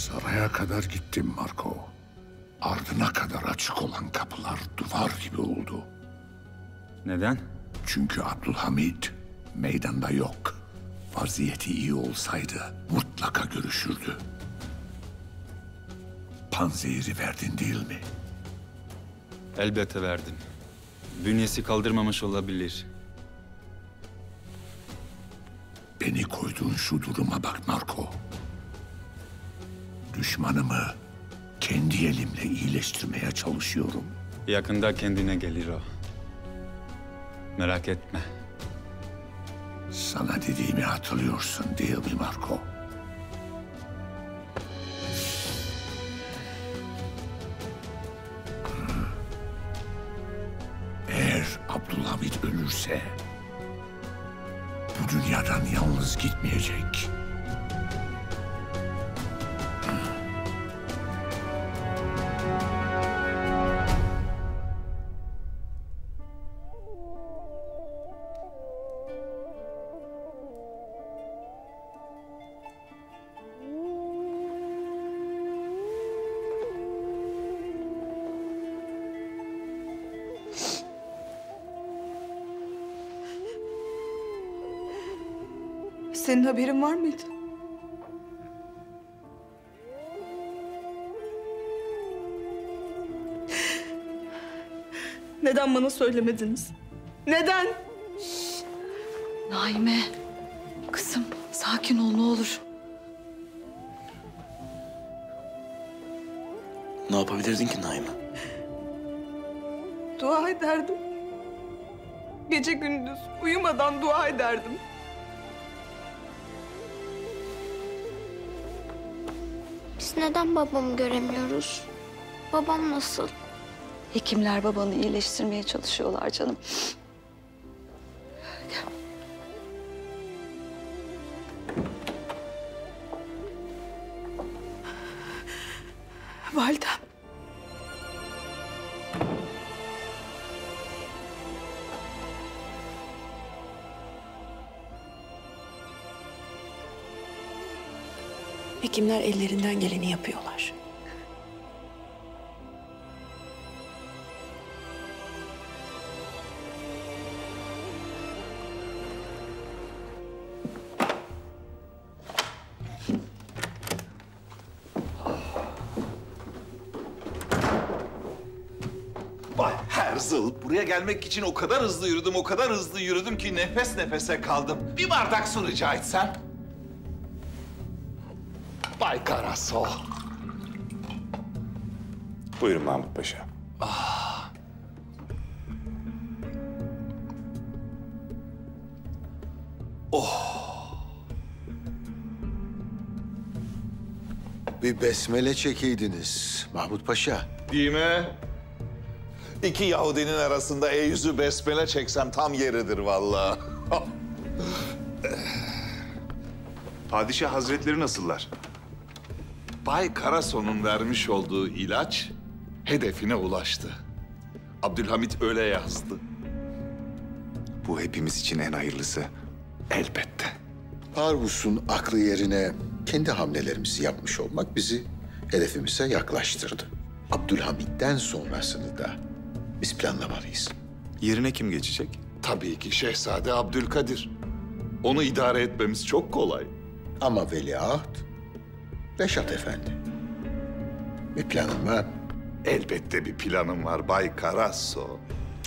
Saraya kadar gittim Marco. Ardına kadar açık olan kapılar duvar gibi oldu. Neden? Çünkü Abdülhamit meydanda yok. Vaziyeti iyi olsaydı mutlaka görüşürdü. Panzehiri verdin değil mi? Elbette verdim. Bünyesi kaldırmamış olabilir. Beni koyduğun şu duruma bak Marco. Düşmanımı kendi elimle iyileştirmeye çalışıyorum. Yakında kendine gelir o. Merak etme. Sana dediğimi hatırlıyorsun değil mi Marco? Eğer Abdülhamit ölürse bu dünyadan yalnız gitmeyecek. Senin haberin var mıydı? Neden bana söylemediniz? Neden? Naime, kızım sakin ol ne olur. Ne yapabilirdin ki Naime? Dua ederdim. Gece gündüz uyumadan dua ederdim. Biz neden babamı göremiyoruz? Babam nasıl? Hekimler babanı iyileştirmeye çalışıyorlar canım. Validem. Hekimler ellerinden geleni yapıyorlar. Vay Herzl, buraya gelmek için o kadar hızlı yürüdüm, o kadar hızlı yürüdüm ki nefes nefese kaldım. Bir bardak su rica etsem. Bay Karaso. Buyurun Mahmut Paşa. Bir besmele çekeydiniz Mahmut Paşa. Değil mi? İki Yahudinin arasında yüzü besmele çeksem tam yeridir vallahi. Padişah Hazretleri nasıllar? Bay Karaso'nun vermiş olduğu ilaç hedefine ulaştı. Abdülhamit öyle yazdı. Bu hepimiz için en hayırlısı. Elbette. Parvus'un aklı yerine kendi hamlelerimizi yapmış olmak bizi hedefimize yaklaştırdı. Abdülhamit'ten sonrasını da biz planlamalıyız. Yerine kim geçecek? Tabii ki Şehzade Abdülkadir. Onu idare etmemiz çok kolay. Ama veliaht Reşat Efendi. Bir planım var. Elbette bir planım var Bay Karaso.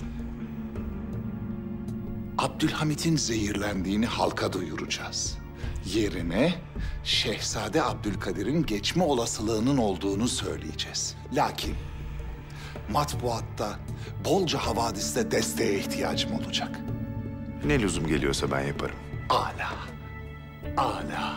Abdülhamit'in zehirlendiğini halka duyuracağız. Yerine Şehzade Abdülkadir'in geçme olasılığının olduğunu söyleyeceğiz. Lakin matbuatta bolca havadiste desteğe ihtiyacım olacak. Ne lüzum geliyorsa ben yaparım. Âlâ, âlâ.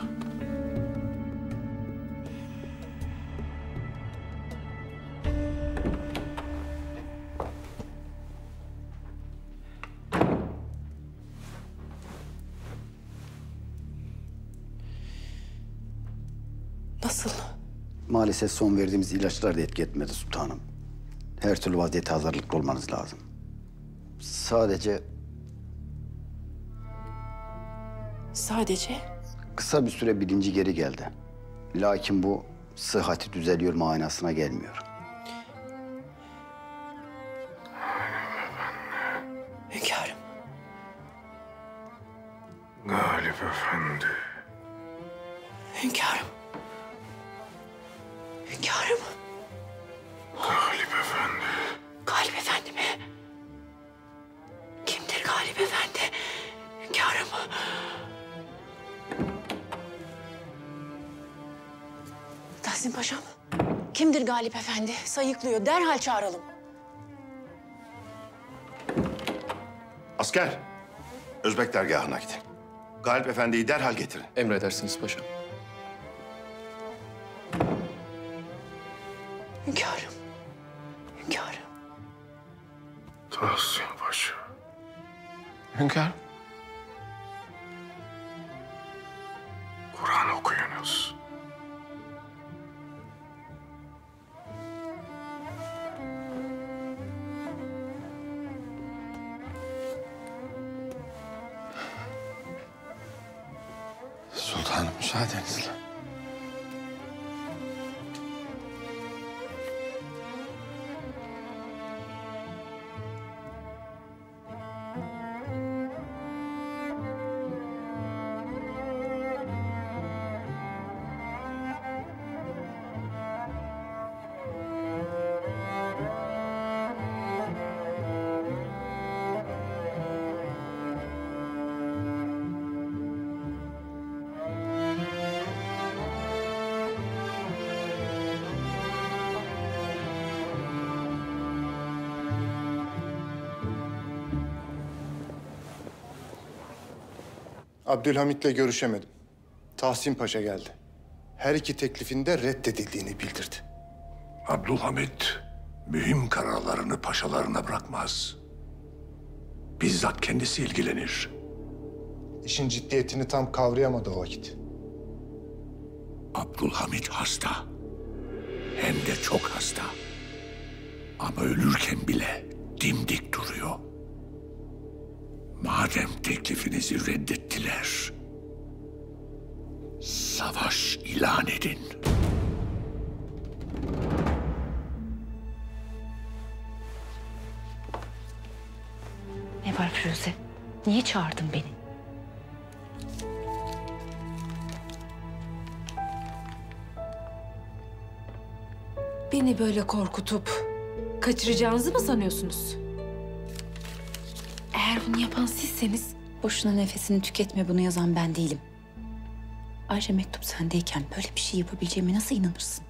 Nasıl? Maalesef son verdiğimiz ilaçlar da etki etmedi sultanım. Her türlü vaziyete hazırlıklı olmanız lazım. Sadece Sadece kısa bir süre bilinci geri geldi. Lakin bu sıhhati düzeliyor manasına gelmiyor. Hünkârım. Galip Efendi. Hünkârım. Hünkârım. Galip Efendi. Galip Efendi mi? Kimdir Galip Efendi? Hünkârım. Tahsin Paşam. Kimdir Galip Efendi? Sayıklıyor. Derhal çağıralım. Asker, Özbek dergahına gidin. Galip Efendi'yi derhal getirin. Emredersiniz paşam. Hünkârım. Hünkârım. Tahsin Paşa. Hünkârım. Kur'an okuyunuz. Sultanım müsaadenizle. Abdülhamit'le görüşemedim. Tahsin Paşa geldi. Her iki teklifin de reddedildiğini bildirdi. Abdülhamit mühim kararlarını paşalarına bırakmaz. Bizzat kendisi ilgilenir. İşin ciddiyetini tam kavrayamadı o vakit. Abdülhamit hasta. Hem de çok hasta. Ama ölürken bile dimdik duruyor. Madem teklifinizi reddettiler, savaş ilan edin. Ne var Firuze? Niye çağırdın beni? Beni böyle korkutup kaçıracağınızı mı sanıyorsunuz? Eğer bunu yapan sizseniz Boşuna nefesini tüketme, bunu yazan ben değilim. Ayrıca mektup sendeyken böyle bir şey yapabileceğime nasıl inanırsın?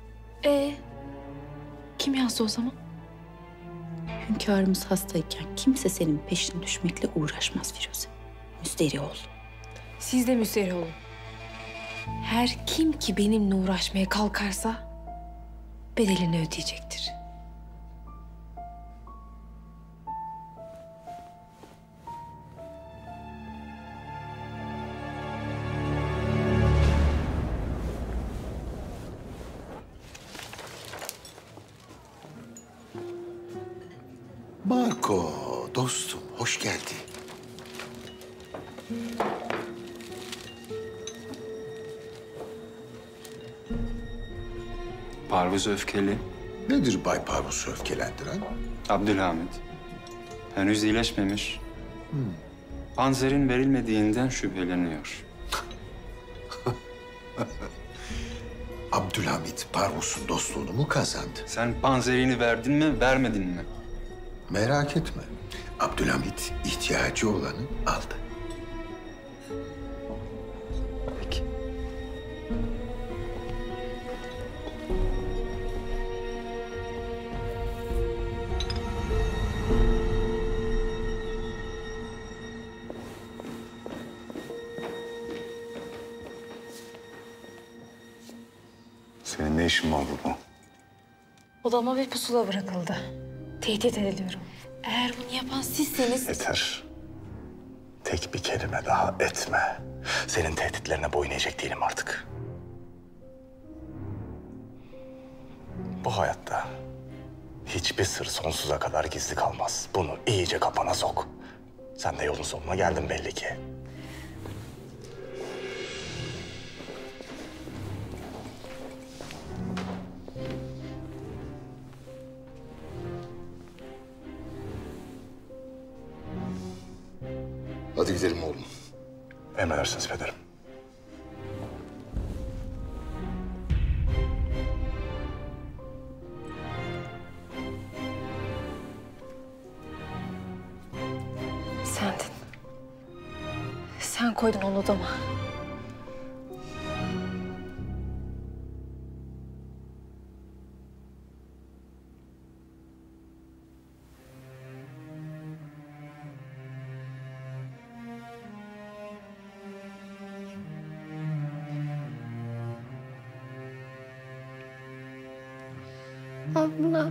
Kim yazdı o zaman? Hünkârımız hastayken kimse senin peşine düşmekle uğraşmaz Firuze. Müsterih ol. Siz de müsterih olun. Her kim ki benimle uğraşmaya kalkarsa bedelini ödeyecektir. Marco, dostum, hoş geldin. Parvuz öfkeli. Nedir Bay Parvuz'u öfkelendiren? Abdülhamit. Henüz iyileşmemiş. Panzerin verilmediğinden şüpheleniyor. Abdülhamit Parvuz'un dostluğunu mu kazandı? Sen panzerini verdin mi, vermedin mi? Merak etme. Abdülhamit ihtiyacı olanı aldı. Peki. Senin ne işin var burada? Odama bir pusula bırakıldı. Tehdit ediliyorum. Eğer bunu yapan sizseniz... Yeter. Tek bir kelime daha etme. Senin tehditlerine boyun eğecek değilim artık. Bu hayatta hiçbir sır sonsuza kadar gizli kalmaz. Bunu iyice kafana sok. Sen de yolun sonuna geldin belli ki. Hadi gidelim oğlum. Emredersiniz pederim. Sendin. Sen koydun onu odama. Abla.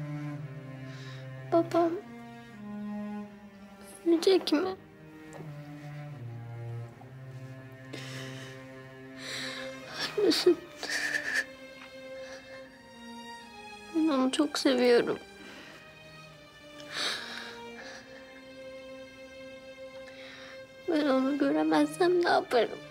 Babam ölecek mi? Ölmesin. Ben onu çok seviyorum. Ben onu göremezsem ne yaparım?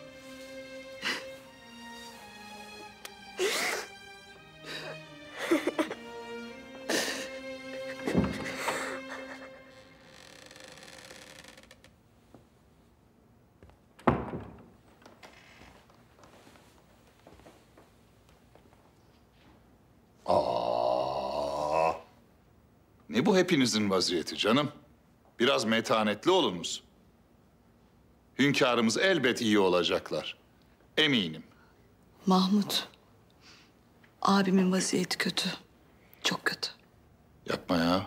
Ne bu hepinizin vaziyeti canım? Biraz metanetli olunuz. Hünkârımız elbet iyi olacaklar. Eminim. Mahmut, abimin vaziyeti kötü. Çok kötü. Yapma ya.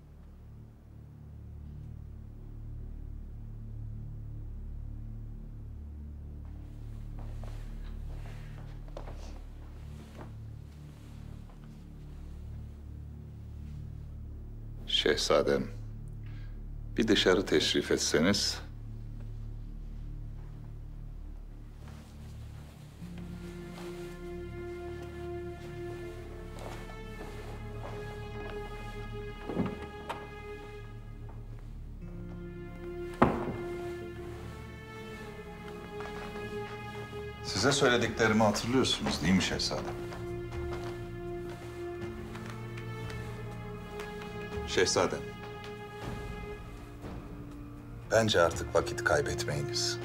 Şehzadem, bir dışarı teşrif etseniz. Size söylediklerimi hatırlıyorsunuz değil mi şehzadem? Şehzadem. Bence artık vakit kaybetmeyiniz.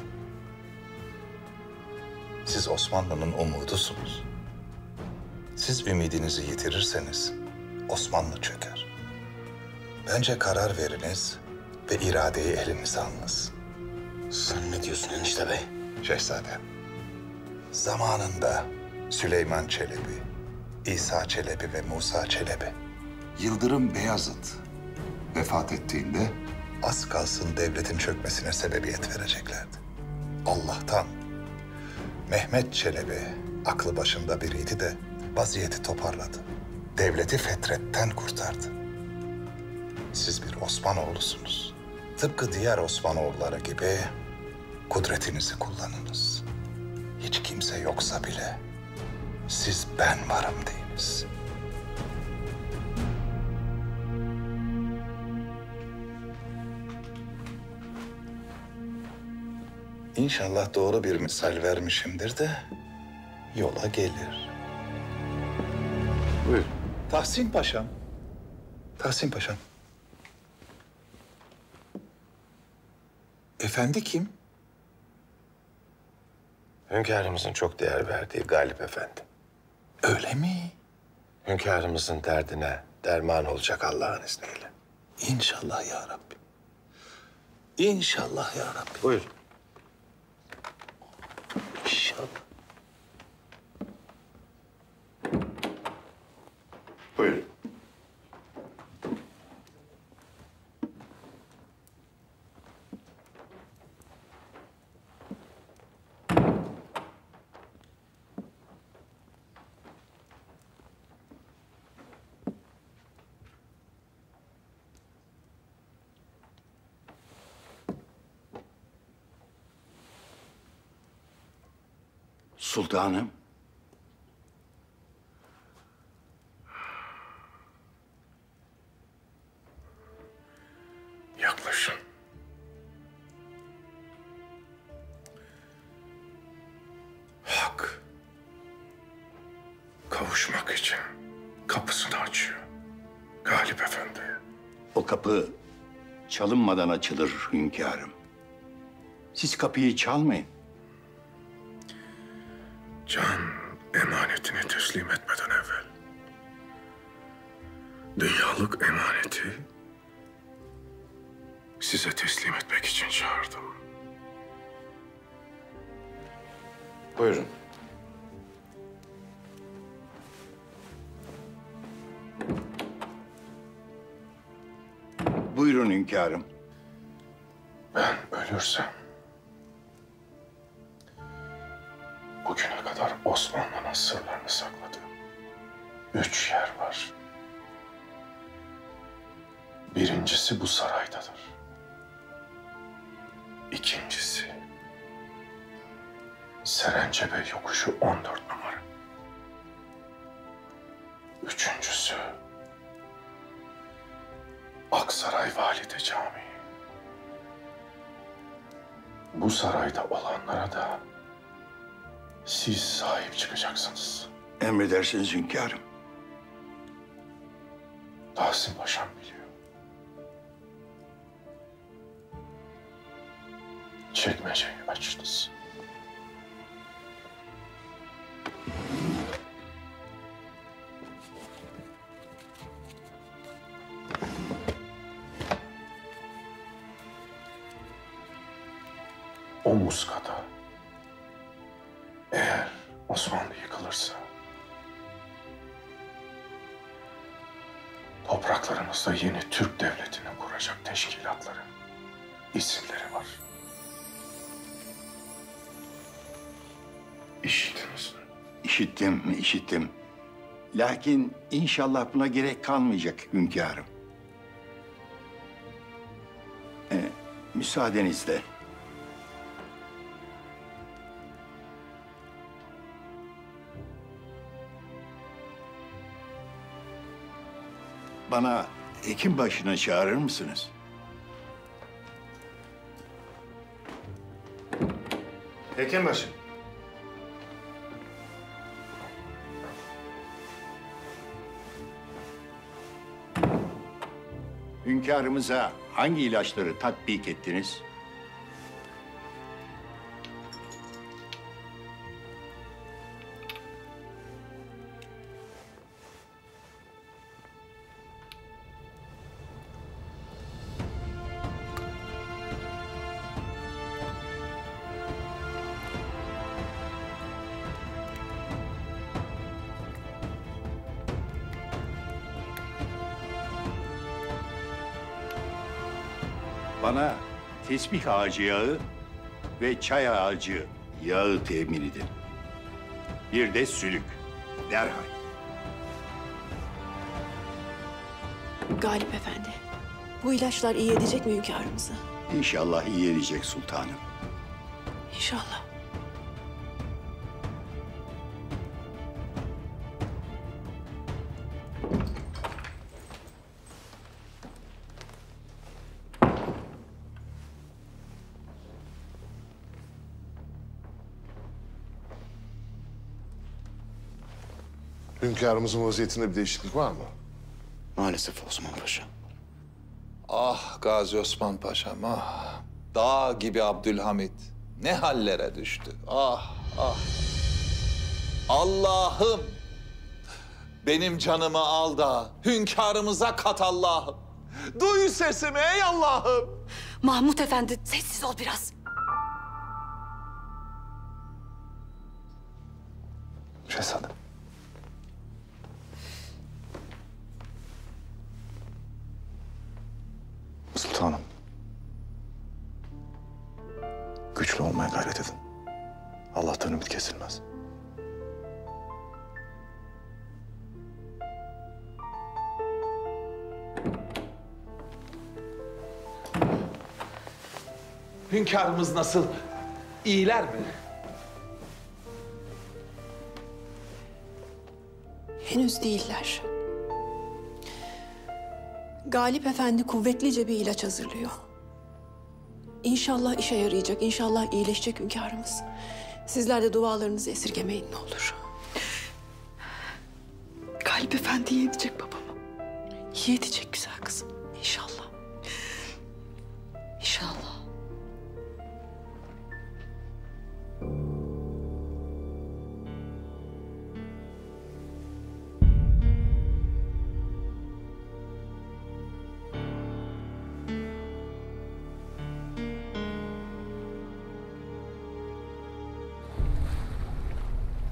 Siz Osmanlı'nın umudusunuz. Siz ümidinizi yitirirseniz Osmanlı çöker. Bence karar veriniz ve iradeyi elinize alınız. Sen ne diyorsun enişte bey? Şehzadem. Zamanında Süleyman Çelebi, İsa Çelebi ve Musa Çelebi, Yıldırım Beyazıt vefat ettiğinde az kalsın devletin çökmesine sebebiyet vereceklerdi. Allah'tan Mehmet Çelebi aklı başında biriydi de vaziyeti toparladı. Devleti fetretten kurtardı. Siz bir Osmanoğlusunuz. Tıpkı diğer Osmanoğulları gibi kudretinizi kullanınız. Hiç kimse yoksa bile siz ben varım deyiniz. İnşallah doğru bir misal vermişimdir de yola gelir. Buyur. Tahsin Paşam. Tahsin Paşam. Efendi kim? Hünkârımızın çok değer verdiği Galip Efendi. Öyle mi? Hünkârımızın derdine derman olacak Allah'ın izniyle. İnşallah ya Rabbi. İnşallah ya Rabbi. Buyur. İnşallah. Buyurun. Sultanım. Yaklaşın. Hak kavuşmak için kapısını açıyor Galip Efendi. O kapı çalınmadan açılır hünkârım. Siz kapıyı çalmayın. Can emanetini teslim etmeden evvel dünyalık emaneti size teslim etmek için çağırdım. Buyurun. Buyurun hünkârım. Ben ölürsem bugüne kadar Osmanlı'nın sırlarını sakladığım 3 yer var. Birincisi bu saraydadır. İkincisi Serencebe yokuşu 14 numara. Üçüncüsü Aksaray Valide Camii. Bu sarayda olanlara da siz sahip çıkacaksınız. Emredersiniz hünkârım. Tahsin Paşam biliyor. Çekmeceyi açtınız. O muskada eğer Osmanlı yıkılırsa topraklarımızda yeni Türk devletini kuracak teşkilatların isimleri var. İşittiniz mi? İşittim, işittim. Lakin inşallah buna gerek kalmayacak hünkârım. Müsaadenizle. Bana hekim başına çağırır mısınız? Hekimbaşı. Hünkârımıza hangi ilaçları tatbik ettiniz? Bana tesbih ağacı yağı ve çay ağacı yağı temin edin. Bir de sülük. Derhal. Galip Efendi, bu ilaçlar iyi edecek mi hünkârımıza? İnşallah iyi edecek sultanım. İnşallah. Hünkârımızın vaziyetinde bir değişiklik var mı? Maalesef Osman Paşa. Ah Gazi Osman Paşa'm ah. Dağ gibi Abdülhamit ne hallere düştü. Ah ah. Allah'ım benim canımı al da hünkârımıza kat Allah'ım. Duy sesimi ey Allah'ım. Mahmut Efendi sessiz ol biraz. Şehzadem. Sultanım. Güçlü olmaya gayret edin. Allah'tan ümit kesilmez. Hünkârımız nasıl? İyiler mi? Henüz değiller. Galip Efendi kuvvetlice bir ilaç hazırlıyor. İnşallah işe yarayacak, inşallah iyileşecek hünkârımız. Sizler de dualarınızı esirgemeyin ne olur. Galip Efendi iyi edecek babamı. İyi edecek güzel kızım, inşallah. İnşallah.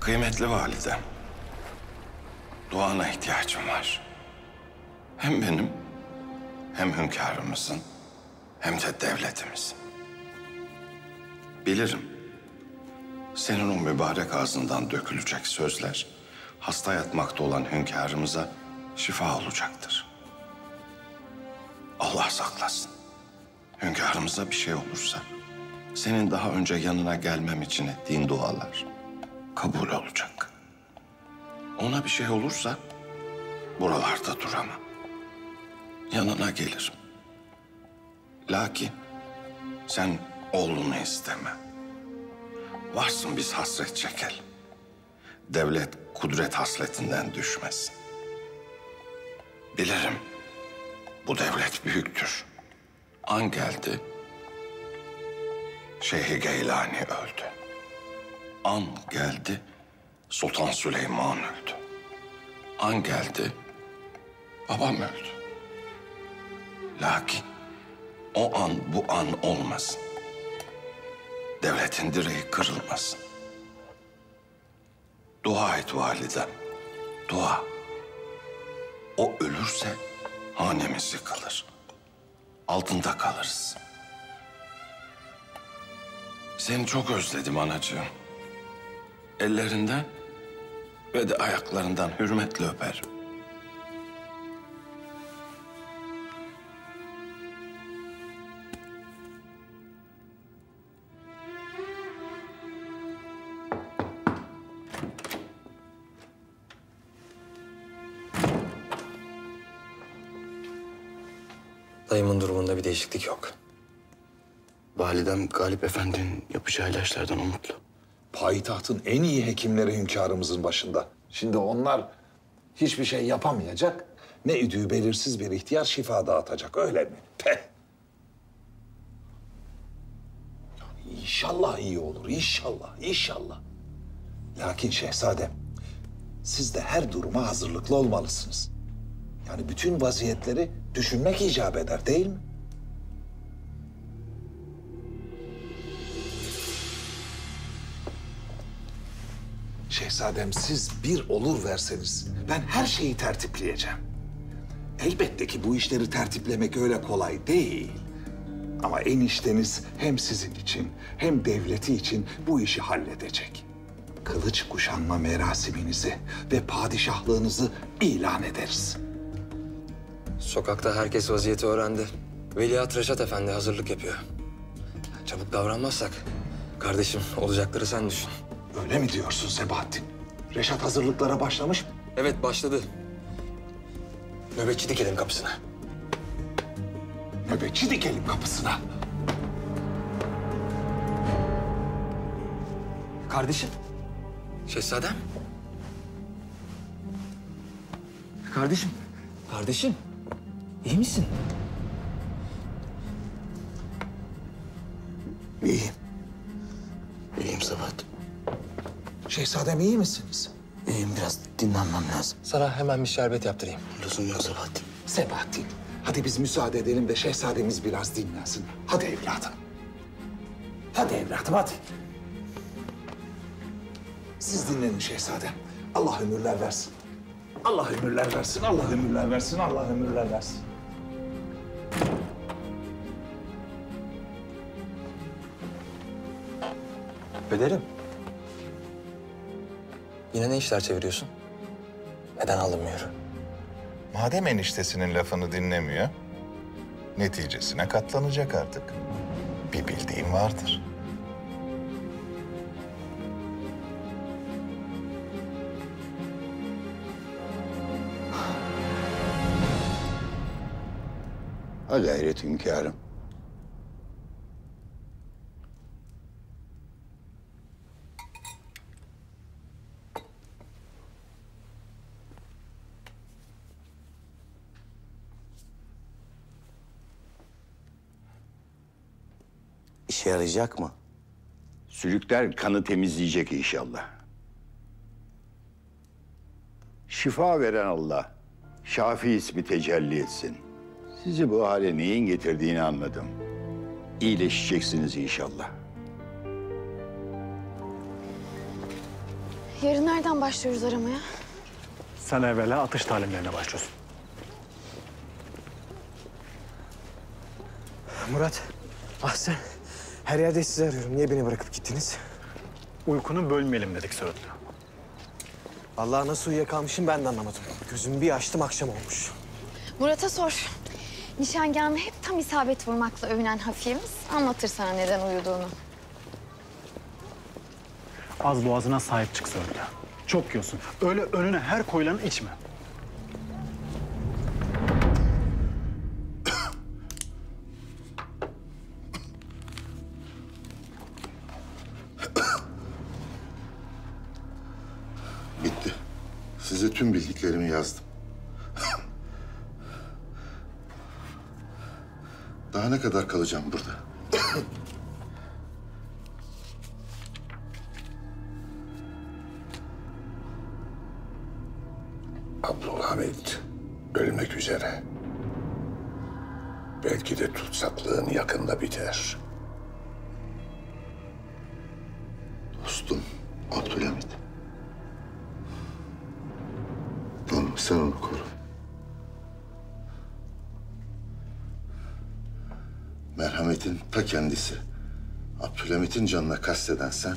Kıymetli validem, duana ihtiyacım var. Hem benim, hem hünkârımızın, hem de devletimizin. Bilirim, senin o mübarek ağzından dökülecek sözler, hasta yatmakta olan hünkârımıza şifa olacaktır. Allah saklasın. Hünkârımıza bir şey olursa, senin daha önce yanına gelmem için ettiğin dualar kabul olacak. Ona bir şey olursa buralarda duramam. Yanına gelirim. Lakin sen oğlunu isteme. Varsın biz hasret çekelim. Devlet kudret hasletinden düşmesin. Bilirim bu devlet büyüktür. An geldi, Şeyh-i Geylani öldü. An geldi, Sultan Süleyman öldü. An geldi, babam öldü. Lakin o an bu an olmasın. Devletin direği kırılmasın. Dua et validem, dua. O ölürse hanemiz yıkılır. Altında kalırız. Seni çok özledim anacığım. Ellerinden ve de ayaklarından hürmetle öperim. Dayımın durumunda bir değişiklik yok. Validem Galip Efendi'nin yapacağı ilaçlardan umutlu. Payitahtın en iyi hekimleri hünkârımızın başında. Şimdi onlar hiçbir şey yapamayacak. Ne üdüğü belirsiz bir ihtiyar şifa dağıtacak, öyle mi? Peh! İnşallah iyi olur, inşallah, inşallah. Lakin şehzadem, siz de her duruma hazırlıklı olmalısınız. Yani bütün vaziyetleri düşünmek icap eder, değil mi? Şehzadem, siz bir olur verseniz ben her şeyi tertipleyeceğim. Elbette ki bu işleri tertiplemek öyle kolay değil. Ama enişteniz hem sizin için hem devleti için bu işi halledecek. Kılıç kuşanma merasiminizi ve padişahlığınızı ilan ederiz. Sokakta herkes vaziyeti öğrendi. Veliaht Reşat Efendi hazırlık yapıyor. Çabuk davranmazsak kardeşim olacakları sen düşün. Öyle mi diyorsun Sebahattin? Reşat hazırlıklara başlamış mı? Evet başladı. Nöbetçi dikelim kapısına. Nöbetçi dikelim kapısına. Kardeşim. Şehzadem. Kardeşim. Kardeşim. İyi misin? İyiyim. İyiyim Sabahattin. Şehzadem iyi misiniz? İyiyim, biraz dinlenmem lazım. Sana hemen bir şerbet yaptırayım. Lüzum yok Sabahattin. Sebahattin, hadi biz müsaade edelim de şehzademiz biraz dinlensin. Hadi evladım. Hadi evladım, hadi. Siz dinlenin şehzadem. Allah ömürler versin. Allah ömürler versin, Allah ömürler versin, Allah ömürler versin. Bederim. Yine ne işler çeviriyorsun? Neden alınmıyor? Madem eniştesinin lafını dinlemiyor, neticesine katlanacak artık. Bir bildiğim vardır. Ha gayret hünkârım. İşe yarayacak mı? Sülükler kanı temizleyecek inşallah. Şifa veren Allah, Şafi ismi tecelli etsin. Sizi bu hale neyin getirdiğini anladım. İyileşeceksiniz inşallah. Yarın nereden başlıyoruz aramaya? Sen evvela atış talimlerine başlıyorsun. Murat, Ahsen. Her yerde sizi arıyorum. Niye beni bırakıp gittiniz? Uykunu bölmeyelim dedik Söğütlü. Vallahi nasıl uyuyakalmışım ben de anlamadım. Gözümü bir açtım akşam olmuş. Murat'a sor. Nişangahını hep tam isabet vurmakla övünen Hafiyemiz anlatır sana neden uyuduğunu. Az boğazına sahip çık Söğütlü. Çok yiyorsun. Öyle önüne her koyulanı içme. Bitti. Size tüm bildiklerimi yazdım. Daha ne kadar kalacağım burada? Abdülhamit ölmek üzere. Belki de tutsaklığın yakında biter. Dostum Abdülhamit. Tamam, sen onu koru. Merhametin ta kendisi. Abdülhamit'in canına kasteden sen...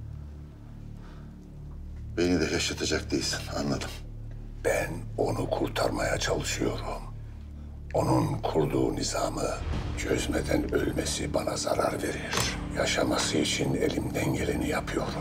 beni de yaşatacak değilsin, anladım. Ben onu kurtarmaya çalışıyorum. Onun kurduğu nizamı çözmeden ölmesi bana zarar verir. Yaşaması için elimden geleni yapıyorum.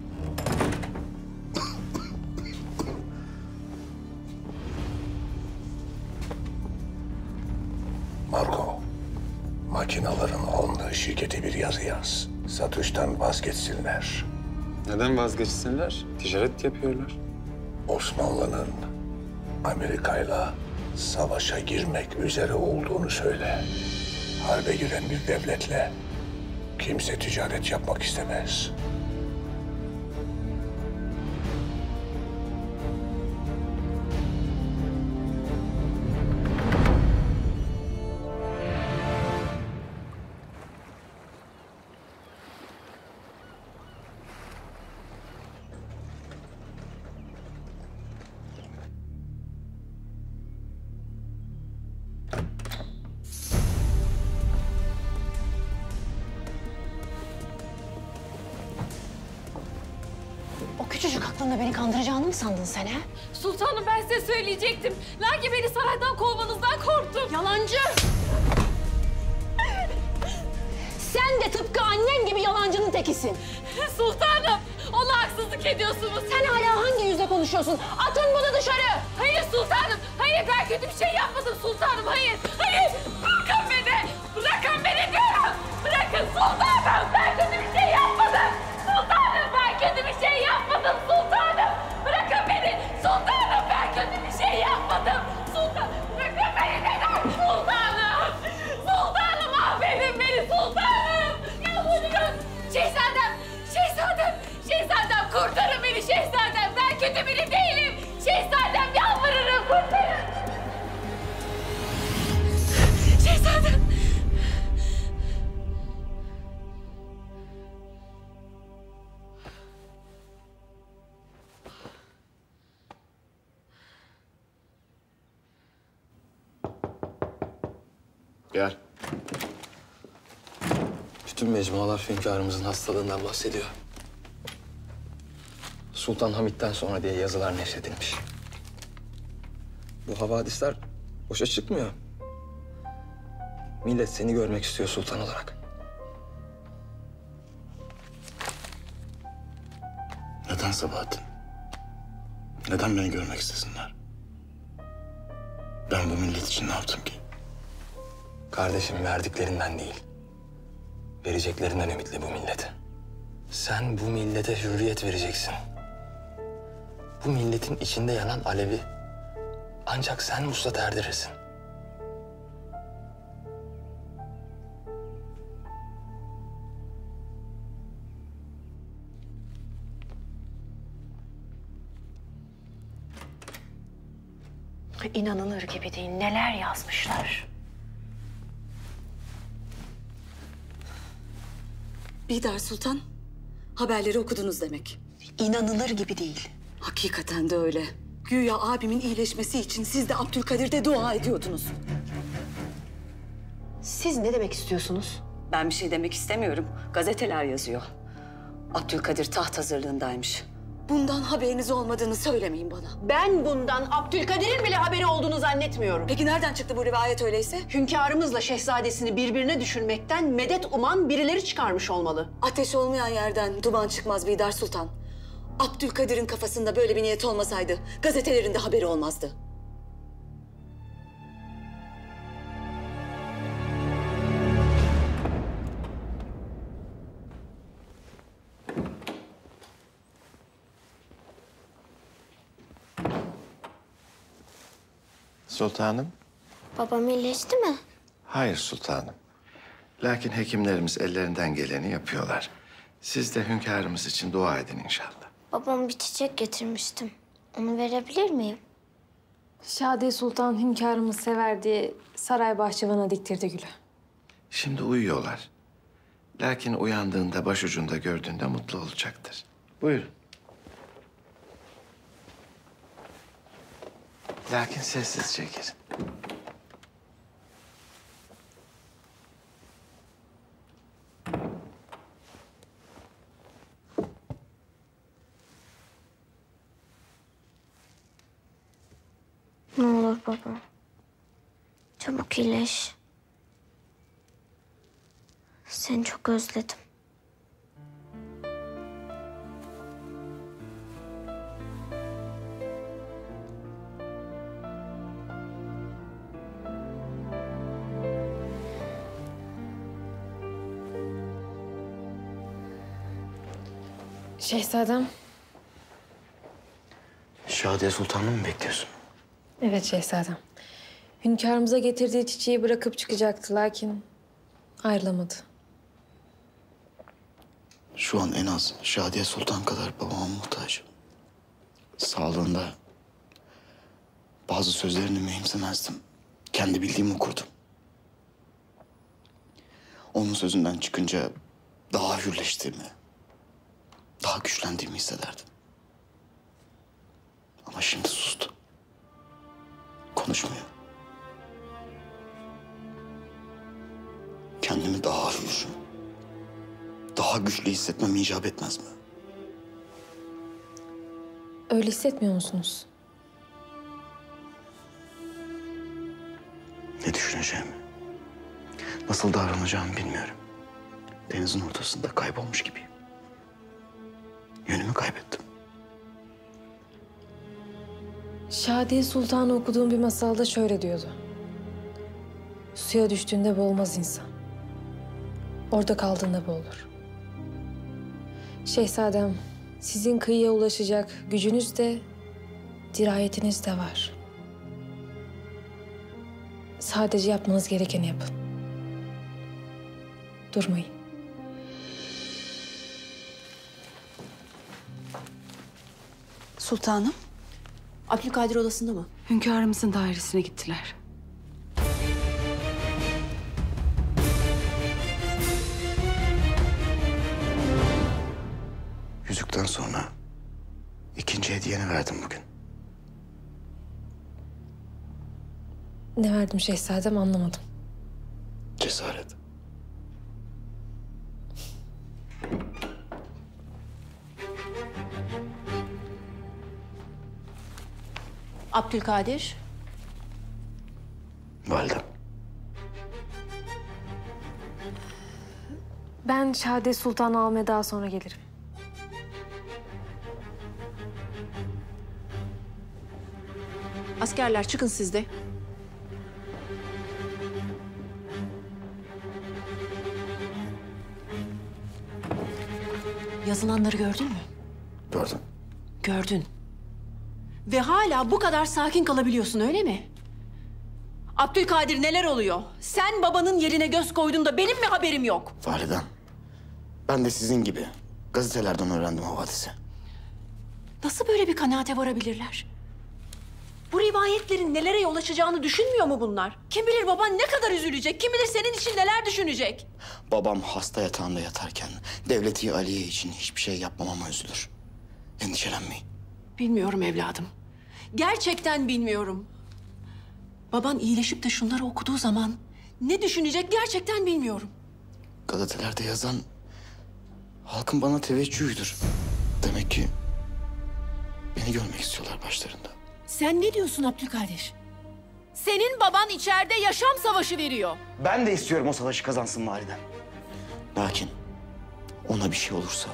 Marco, makinaların alındığı şirkete bir yazı yaz. Satıştan vazgeçsinler. Neden vazgeçsinler? Ticaret yapıyorlar. Osmanlı'nın Amerika'yla savaşa girmek üzere olduğunu söyle. Harbe giren bir devletle kimse ticaret yapmak istemez. O küçücük aklında beni kandıracağını mı sandın sen ha? Sultanım ben size söyleyecektim. Lakin beni saraydan kovmanızdan korktum. Yalancı! Sen de tıpkı annen gibi yalancının tekisin. Sultanım, ona haksızlık ediyorsunuz. Sen hala hangi yüzle konuşuyorsun? Atın bunu dışarı! Hayır sultanım, hayır ben kötü bir şey yapmadım sultanım, hayır. Hayır, bırakın beni, bırakın beni diyorum. Bırakın sultanım, ben kötü bir şey yapmadım. Sultanım, ben kötü bir şey yapmadım sultanım. Bırakın beni, sultanım, ben kötü bir şey yapmadım. Sultanım, bırakın beni neden? Sultanım, sultanım affedin beni sultanım. Yalvarırım. Şehzadem, şehzadem, şehzadem kurtarın beni şehzadem. Ben kötü biri değilim. Şehzadem yalvarırım kurtarın. Şehzadem. Gel. Bütün mecmualar hünkârımızın hastalığından bahsediyor. Sultan Hamit'ten sonra diye yazılar neşredilmiş. Bu havadisler boşa çıkmıyor. Millet seni görmek istiyor sultan olarak. Neden Sabahattin? Neden beni görmek istesinler? Ben bu millet için ne yaptım ki? Kardeşim verdiklerinden değil, vereceklerinden ümitli bu millet. Sen bu millete hürriyet vereceksin. Bu milletin içinde yanan alevi ancak sen vuslat erdirirsin. İnanılır gibi değil. Neler yazmışlar. Bihter Sultan, haberleri okudunuz demek. İnanılır gibi değil. Hakikaten de öyle. Güya abimin iyileşmesi için siz de Abdülkadir'de dua ediyordunuz. Siz ne demek istiyorsunuz? Ben bir şey demek istemiyorum. Gazeteler yazıyor. Abdülkadir taht hazırlığındaymış. Bundan haberiniz olmadığını söylemeyin bana. Ben bundan Abdülkadir'in bile haberi olduğunu zannetmiyorum. Peki nereden çıktı bu rivayet öyleyse? Hünkârımızla şehzadesini birbirine düşürmekten medet uman birileri çıkarmış olmalı. Ateş olmayan yerden duman çıkmaz Bidar Sultan. Abdülkadir'in kafasında böyle bir niyet olmasaydı gazetelerin de haberi olmazdı. Sultanım. Babam iyileşti mi? Hayır sultanım. Lakin hekimlerimiz ellerinden geleni yapıyorlar. Siz de hünkârımız için dua edin inşallah. Babam bir çiçek getirmiştim. Onu verebilir miyim? Şadiye Sultan hünkârımız sever diye saray bahçıvana diktirdi gülü. Şimdi uyuyorlar. Lakin uyandığında başucunda gördüğünde mutlu olacaktır. Buyurun. Lakin sessizce girin. Ne olur baba. Çabuk iyileş. Seni çok özledim. Şehzadem. Şadiye Sultan'ı mı bekliyorsun? Evet şehzadem. Hünkârımıza getirdiği çiçeği bırakıp çıkacaktı lakin ayrılamadı. Şu an en az Şadiye Sultan kadar babama muhtacım. Sağlığında bazı sözlerini mühimsemezdim. Kendi bildiğimi okurdum. Onun sözünden çıkınca daha hürleştiğimi, daha güçlendiğimi hissederdim. Ama şimdi sustu. Konuşmuyor. Kendimi daha hür, daha güçlü hissetmem icap etmez mi? Öyle hissetmiyor musunuz? Ne düşüneceğimi, nasıl davranacağımı bilmiyorum. Denizin ortasında kaybolmuş gibiyim. Yönümü kaybettim. Şadiye Sultan'ı okuduğum bir masalda şöyle diyordu. Suya düştüğünde boğulmaz insan. Orada kaldığında boğulur. Şehzadem, sizin kıyıya ulaşacak gücünüz de, dirayetiniz de var. Sadece yapmanız gerekeni yapın. Durmayın. Sultanım. Abdülkadir odasında mı? Hünkârımızın dairesine gittiler. Yüzükten sonra ikinci hediyeni verdim bugün. Ne verdim şehzadem anlamadım. Cesaret. Abdülkadir. Validem. Ben Şadiye Sultan'ı almaya daha sonra gelirim. Askerler çıkın siz de. Yazılanları gördün mü? Gördüm. Gördün. Ve hala bu kadar sakin kalabiliyorsun öyle mi? Abdülkadir neler oluyor? Sen babanın yerine göz koydun da benim mi haberim yok? Validem. Ben de sizin gibi gazetelerden öğrendim o hadise. Nasıl böyle bir kanaate varabilirler? Bu rivayetlerin nelere yol açacağını düşünmüyor mu bunlar? Kim bilir baban ne kadar üzülecek, kim bilir senin için neler düşünecek? Babam hasta yatağında yatarken devleti Aliye için hiçbir şey yapmamama üzülür. Endişelenmeyin. Bilmiyorum evladım. Gerçekten bilmiyorum. Baban iyileşip de şunları okuduğu zaman ne düşünecek gerçekten bilmiyorum. Gazetelerde yazan halkın bana teveccühüdür. Demek ki beni görmek istiyorlar başlarında. Sen ne diyorsun Abdülkadir? Senin baban içeride yaşam savaşı veriyor. Ben de istiyorum o savaşı kazansın validem. Lakin ona bir şey olursa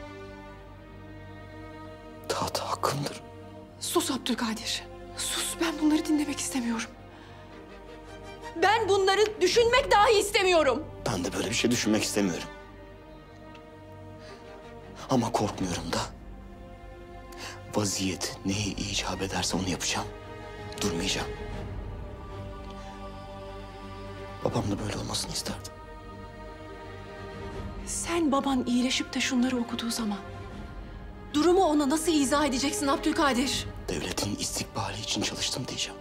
tahta hakkımdır. Sus Abdülkadir. Sus, ben bunları dinlemek istemiyorum. Ben bunları düşünmek dahi istemiyorum. Ben de böyle bir şey düşünmek istemiyorum. Ama korkmuyorum da. Vaziyet neyi icap ederse onu yapacağım. Durmayacağım. Babam da böyle olmasını isterdi. Sen baban iyileşip de şunları okuduğu zaman durumu ona nasıl izah edeceksin Abdülkadir? Devletin istikbali için çalıştım diyeceğim.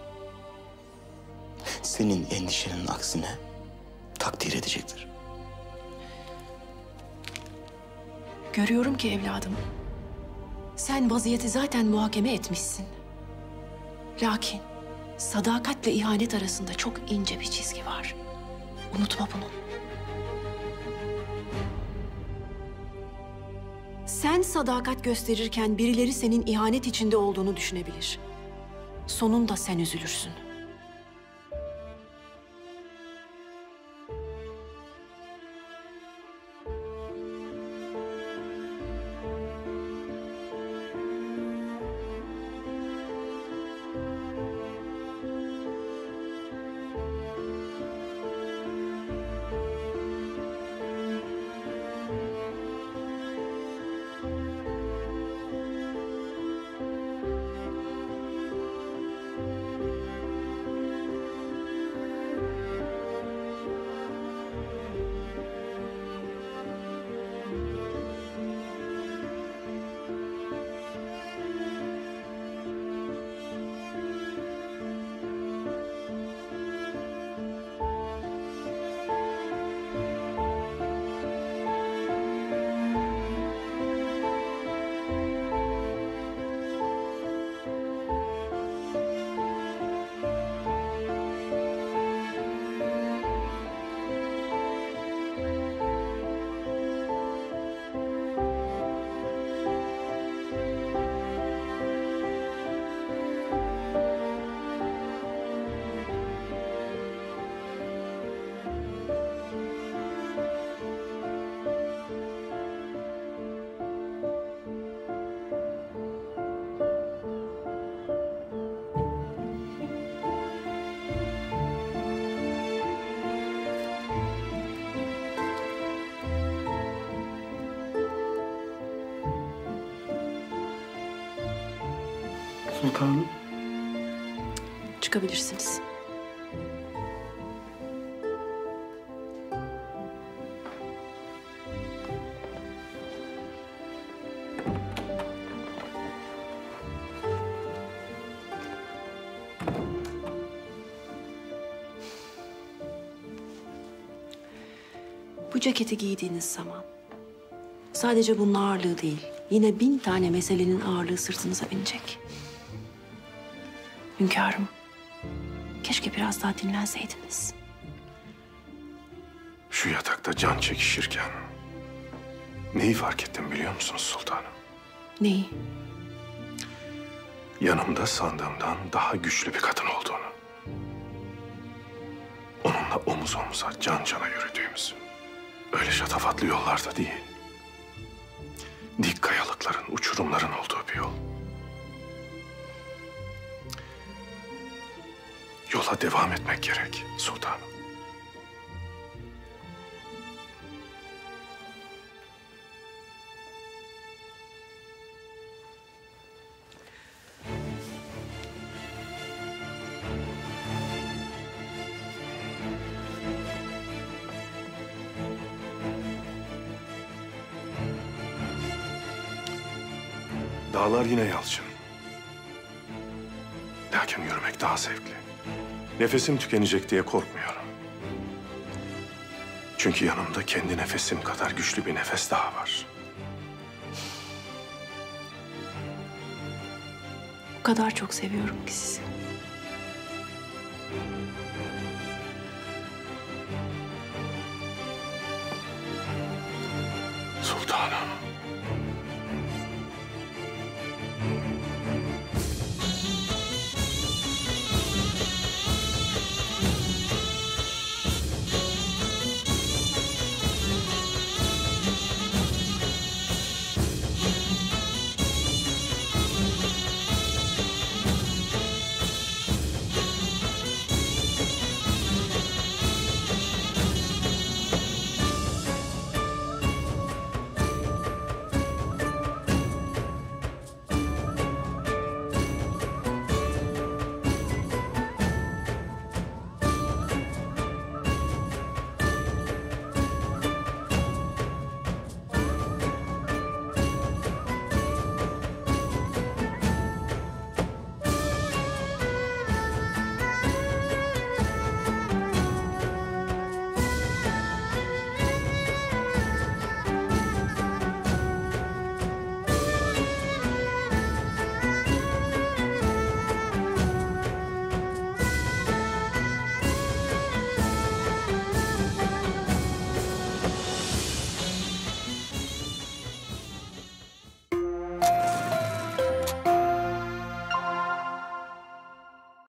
Senin endişenin aksine takdir edecektir. Görüyorum ki evladım, sen vaziyeti zaten muhakeme etmişsin. Lakin sadakatle ihanet arasında çok ince bir çizgi var. Unutma bunu. Sen sadakat gösterirken birileri senin ihanet içinde olduğunu düşünebilir. Sonunda sen üzülürsün. Sultanım. Çıkabilirsiniz. Bu ceketi giydiğiniz zaman sadece bunun ağırlığı değil, yine 1000 tane meselenin ağırlığı sırtınıza binecek. Hünkârım, keşke biraz daha dinlenseydiniz. Şu yatakta can çekişirken neyi fark ettim biliyor musunuz sultanım? Neyi? Yanımda sandığımdan daha güçlü bir kadın olduğunu. Onunla omuz omuza, can cana yürüdüğümüzü. Öyle şatafatlı yollarda değil. Dik kayalıkların, uçurumların olduğu bir yol. Yola devam etmek gerek sultanım. Dağlar yine yalçın. Lakin yürümek daha zevkli. Nefesim tükenecek diye korkmuyorum. Çünkü yanımda kendi nefesim kadar güçlü bir nefes daha var. kadar çok seviyorum ki sizi. Sultanım.